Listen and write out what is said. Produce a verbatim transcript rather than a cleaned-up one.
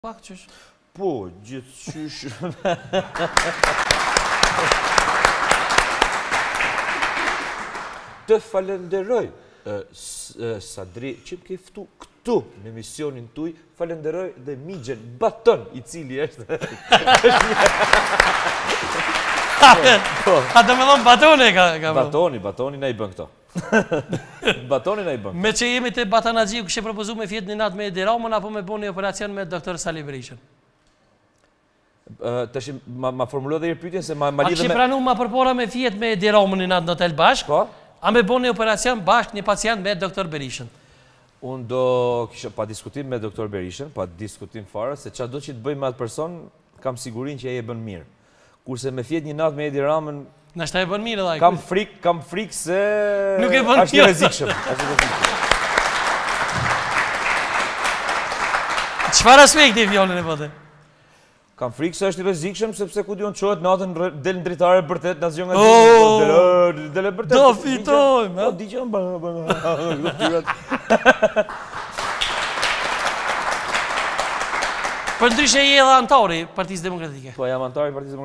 Pak qysh? Po, gjithçysh. Të falenderoj, Sadri, që më ke ftu këtu në emisionin tuj, falenderoj dhe Migjen Baton, i cili është... A të me thonë Batoni ka bërë? Batoni, Batoni na i bën këto. Batoni na i bën. Me që jemi të Batanagji, kështë propozu me fjetë një natë me Edi Ramën, apo me bo një operacion me doktor Sali Berishën? Të shi, ma formulo dhe i pyetjen se ma lidhe me... A kështë pranu ma përpora me fjetë me Edi Ramën një natë në hotel bashkë? Po? A me bo një operacion bashkë një pacient me doktor Berishën? Unë do kisha pa diskutim me doktor Berishën, pa diskutim fare, se qa do që të bëj me atë person, kam sigurin që e e bën mirë. Kurse me fjetë një natë me Edi Ramën, në shta e bën mirë dhe kam frik, kam frik se... Nuk e bën mirë. Ashtë i rezikshëm. Qëfar aspekti i fjallën e pote? Kam frikë se është i rezikshëm, sepse ku dion qohet natën del në dritare bërtet, në zhjën nga Oh! gjithë, del e bërtet. Do fitojmë, Po, di që më bënë, Për ndryshe je edhe antari Partisë Demokratike. Po, jam antari Partisë Demokratike.